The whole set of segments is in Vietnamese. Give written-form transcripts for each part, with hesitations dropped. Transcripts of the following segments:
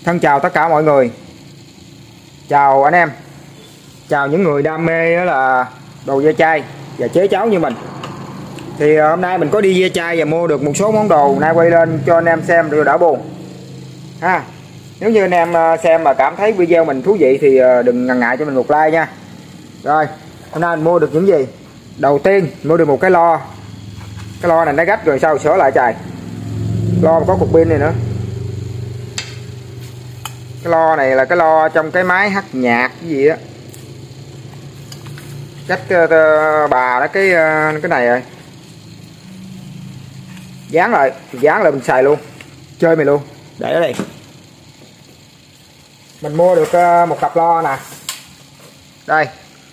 Thân chào tất cả mọi người. Chào anh em. Chào những người đam mê đó là đồ ve chai và chế cháo như mình. Thì hôm nay mình có đi ve chai và mua được một số món đồ, nay quay lên cho anh em xem rồi đỡ buồn ha. Nếu như anh em xem mà cảm thấy video mình thú vị thì đừng ngần ngại cho mình một like nha. Rồi, hôm nay mình mua được những gì? Đầu tiên mua được một cái lo. Cái lo này nó gách rồi sao sửa lại trời. Lo có cục pin này nữa. Cái lo này là cái lo trong cái máy hát nhạc cái gì á. Cách bà đó cái này rồi. Dán lại mình xài luôn. Chơi mày luôn. Để ở đây. Mình mua được một cặp lo nè. Đây.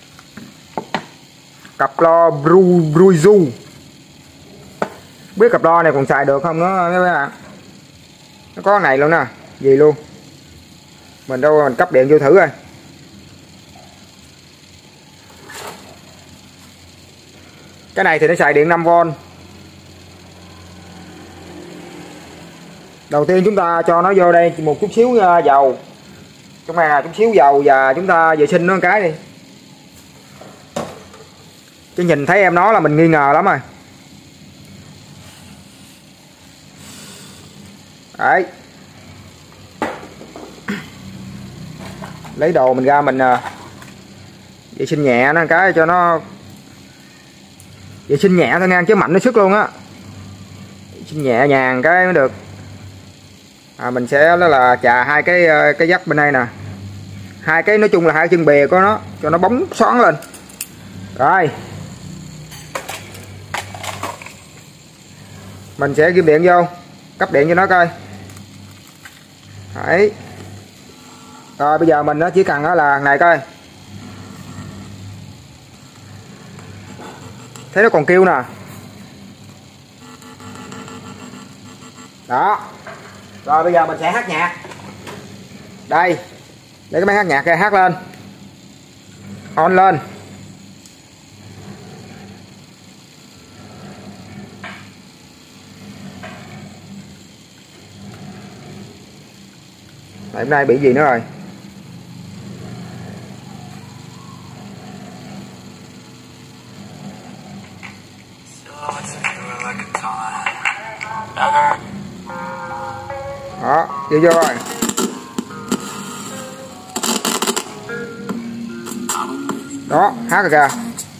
Cặp lo Bruizu. Biết cặp lo này còn xài được không nó mấy bạn. Nó có này luôn nè, gì luôn. Mình đâu mình cấp điện vô thử coi. Cái này thì nó xài điện 5V. Đầu tiên chúng ta cho nó vô đây một chút xíu dầu. Trong này là chút xíu dầu và chúng ta vệ sinh nó một cái đi. Chứ nhìn thấy em nó là mình nghi ngờ lắm rồi. Đấy. Lấy đồ mình ra mình vệ sinh nhẹ nó cái cho nó vệ sinh nhẹ thôi nha, chứ mạnh nó sức luôn á. Vệ sinh nhẹ nhàng cái mới được. Mình sẽ đó là chà hai cái dắt bên đây nè. Hai cái nói chung là hai chân bìa của nó cho nó bóng xoắn lên. Rồi. Mình sẽ ghim điện vô, cấp điện cho nó coi. Đấy. Rồi bây giờ mình nó chỉ cần đó là này coi. Thấy nó còn kêu nè. Đó. Rồi bây giờ mình sẽ hát nhạc. Đây. Lấy cái máy hát nhạc ra hát lên. On lên. Hôm nay bị gì nữa rồi? Đó, vô rồi. Đó, hát rồi kìa.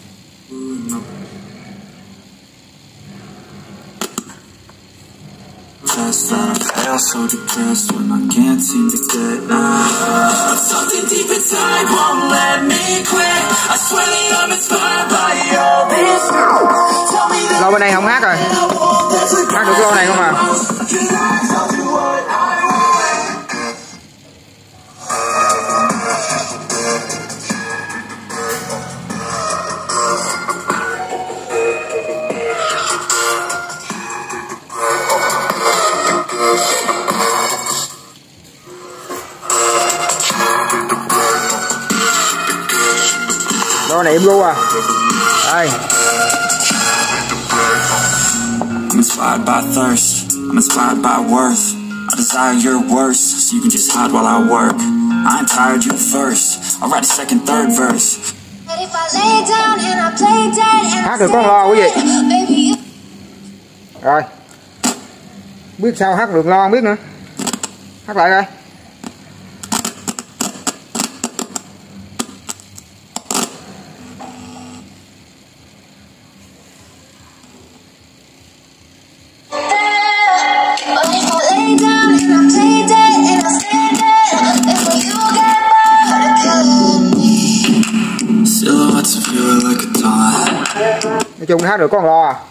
So depressed when I can't seem to get out. Something deep inside won't let me quit. I swear that I'm inspired by all this. Tell me that. Lâu bên này không hát rồi. Hát được lâu này không à? Đó này em luôn à. Đây. I'm inspired by thirst. I'm inspired by worth. I desire your worst, so you can just hide while I work. I ain't tired, you first. I'll write a second, third verse. Hát được con lo quý vị. Rồi. Biết sao hát được lo không biết nữa. Hát lại coi. Nói chung hát được con lo à.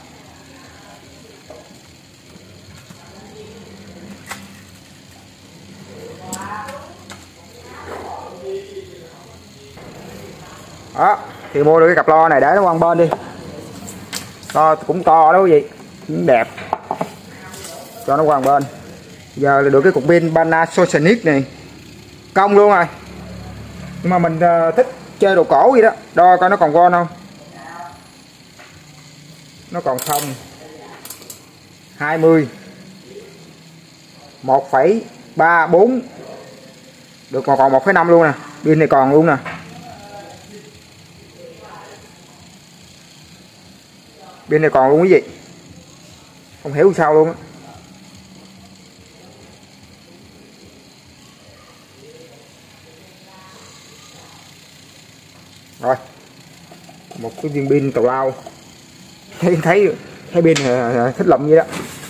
Đó, thì mua được cái cặp lo này để nó qua bên đi. To cũng to đó quý vị, cũng đẹp. Cho nó qua bên. Giờ là được cái cục pin Panasonic này. Công luôn rồi. Nhưng mà mình thích chơi đồ cổ vậy đó. Đo coi nó còn con không. Nó còn không. 20 1,34 Được, còn 1,5 luôn nè, pin này còn luôn nè. Pin này còn luôn quý vị, không hiểu sao luôn á. Rồi, một cái viên pin tào lao. thấy pin thích lụm vậy đó.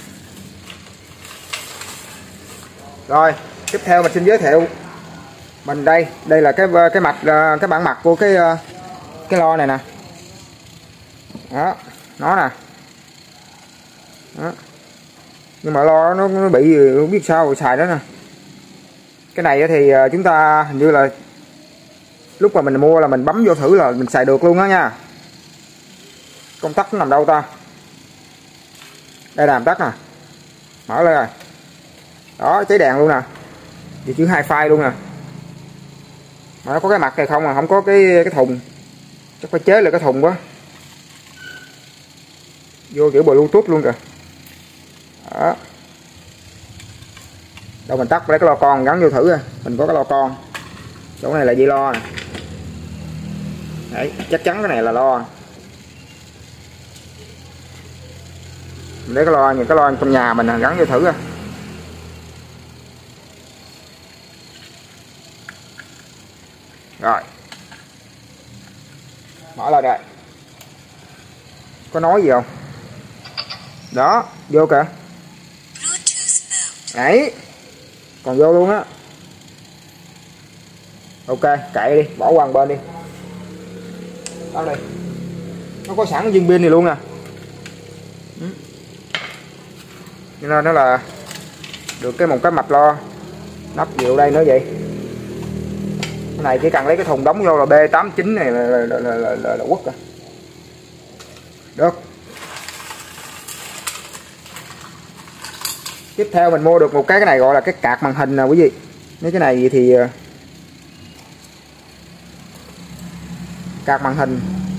Rồi tiếp theo mình xin giới thiệu mình đây là cái mặt, cái bản mặt của cái lo này nè. Đó, nó nè. Đó. Nhưng mà lo nó bị không biết sao rồi xài đó nè. Cái này thì chúng ta hình như là lúc mà mình mua là mình bấm vô thử là mình xài được luôn đó nha. Công tắc nó nằm đâu ta? Đây là công tắc nè, mở lên rồi. Đó, cháy đèn luôn nè, thì chữ hi-fi luôn nè. Mà nó có cái mặt này không à, không có cái thùng, chắc phải chế lại cái thùng quá. Vô kiểu Bluetooth luôn kìa. Đó. Đâu mình tắt lấy cái lo con gắn vô thử rồi. Mình có cái lo con. Chỗ này là dây lo nè. Đấy, chắc chắn cái này là lo. Mình lấy cái lo, những cái lo trong nhà mình gắn vô thử rồi. Rồi. Mở lại đây. Có nói gì không? Đó, vô kìa. Đấy. Còn vô luôn á. Ok, cậy đi, bỏ qua một bên đi. Đó đây. Nó có sẵn viên pin này luôn nè. Cho nên nó là được một cái mạch lo. Nắp nhiều đây nữa vậy. Cái này chỉ cần lấy cái thùng đóng vô là B89 này là quất rồi. Được. Tiếp theo mình mua được một cái này gọi là cái card màn hình nè quý vị. Mấy cái này thì card màn hình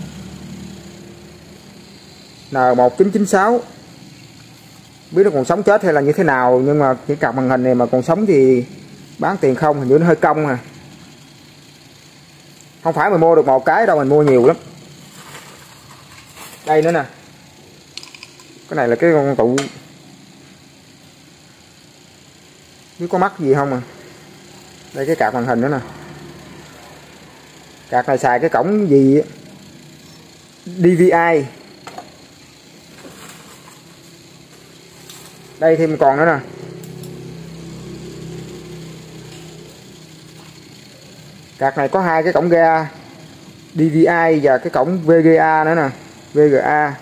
N1996. Biết nó còn sống chết hay là như thế nào, nhưng mà cái card màn hình này mà còn sống thì bán tiền không, hình như nó hơi cong à. Không phải mình mua được một cái đâu, mình mua nhiều lắm. Đây nữa nè. Cái này là cái con tụ, biết có mắt gì không à. Đây cái card màn hình nữa nè. Card này xài cái cổng gì DVI. Đây thêm còn nữa nè. Card này có hai cái cổng ga DVI và cái cổng VGA nữa nè, VGA.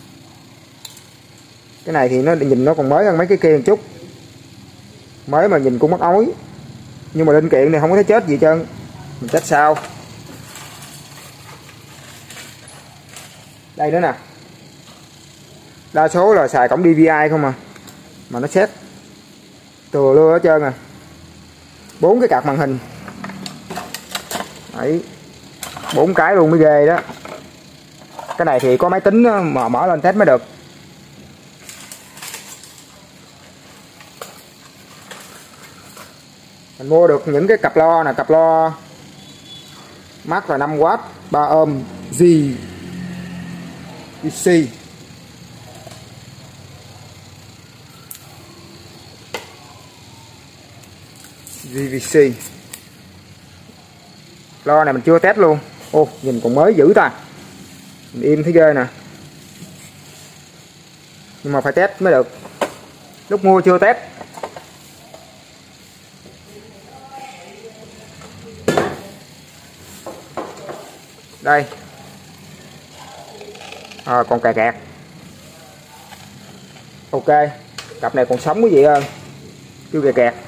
Cái này thì nó nhìn nó còn mới hơn mấy cái kia một chút, mới mà nhìn cũng mất ối. Nhưng mà linh kiện này không có thấy chết gì hết trơn, mình chết sao. Đây nữa nè, đa số là xài cổng DVI không à, mà nó xét từa lưa hết trơn à. 4 cái card màn hình. Đấy, 4 cái luôn mới ghê đó. Cái này thì có máy tính mà mở lên test mới được. Mình mua được những cái cặp lo nè, cặp lo mắc là 5W 3 ohm JVC. JVC. Lo này mình chưa test luôn. Ô, nhìn còn mới dữ ta. Mình im thấy ghê nè. Nhưng mà phải test mới được. Lúc mua chưa test. Đây. Còn cà kẹt. Ok. Cặp này còn sống quý vị ơi. Chưa cà kẹt.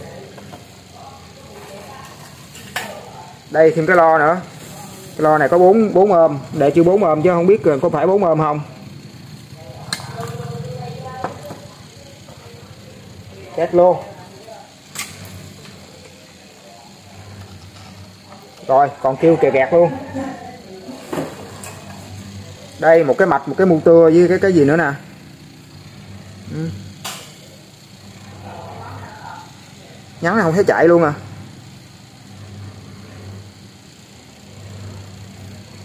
Đây thêm cái lo nữa. Cái lo này có 4 ohm, để chưa 4 ohm chứ không biết có phải 4 ohm không. Test luôn. Rồi, còn kêu kè gạt luôn. Đây một cái mạch, một cái motor với cái gì nữa nè. Nhắn này không thấy chạy luôn à.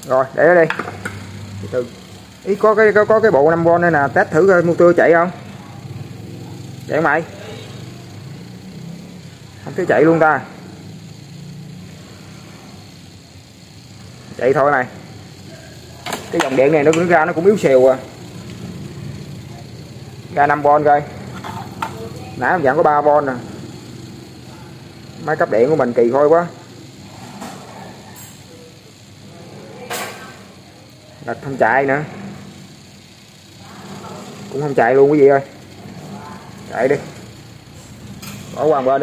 Rồi để nó đi từ từ. Ý có cái bộ 5V đây nè, test thử coi motor chạy không. Chạy mày. Không thấy chạy luôn ta. Chạy thôi này. Cái dòng điện này nó ra nó cũng yếu xìu à. Ra 5V coi. Nãy em dặn có 3V nè. Máy cấp điện của mình kỳ khôi quá. Đặt không chạy nữa. Cũng không chạy luôn quý vị ơi. Chạy đi. Bỏ qua bên đi.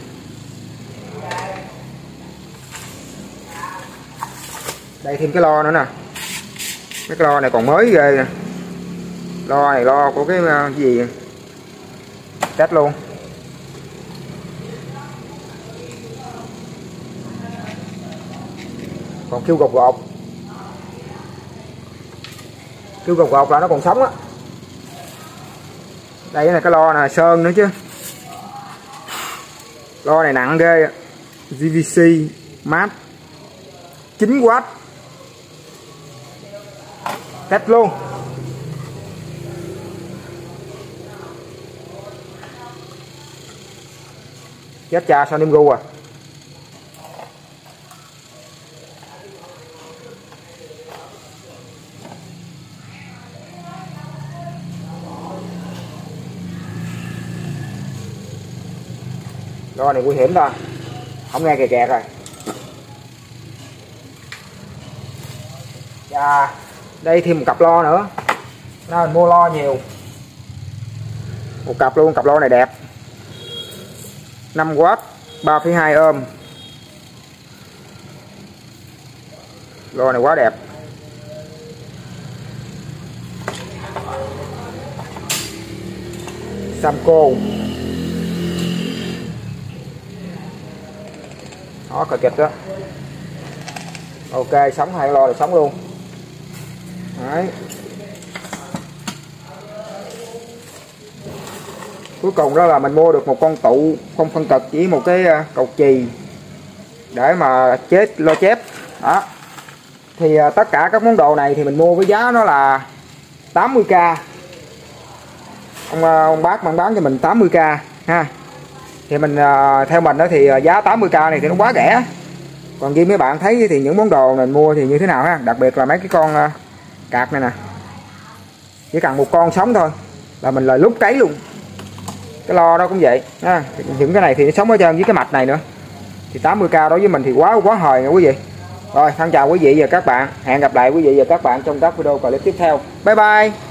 Đây thêm cái lo nữa nè. Cái lo này còn mới ghê nè. Lo này lo của cái gì test luôn. Còn kêu gột gột. Kêu gột gột là nó còn sống á. Đây là cái lo nè, sơn nữa chứ. Lo này nặng ghê. GVC mát 9W. Test luôn. Chết cha sao đêm gu à. Lo này nguy hiểm ta. Không nghe kẹt rồi. Và đây thêm một cặp lo nữa. Nó mình mua lo nhiều. Một cặp luôn, cặp lo này đẹp. 5W 3,2 ohm. Lo này quá đẹp. Samco. Đó cờ kịch đó. Ok, sống hai lo là sống luôn. Đấy. Cuối cùng đó là mình mua được một con tụ không phân cực, chỉ một cái cầu chì để mà lo chép đó. Thì tất cả các món đồ này thì mình mua với giá nó là 80k. Ông bác mang bán cho mình 80k ha. Thì mình theo mình đó thì giá 80k này thì nó quá rẻ. Còn khi mấy bạn thấy thì những món đồ mình mua thì như thế nào ha. Đặc biệt là mấy cái con cạc này nè. Chỉ cần một con sống thôi là mình lời lúc cấy luôn. Cái lo đó cũng vậy ha. Những cái này thì nó sống ở trên với cái mạch này nữa. Thì 80k đối với mình thì quá hời nha quý vị. Rồi thân chào quý vị và các bạn. Hẹn gặp lại quý vị và các bạn trong các video clip tiếp theo. Bye bye.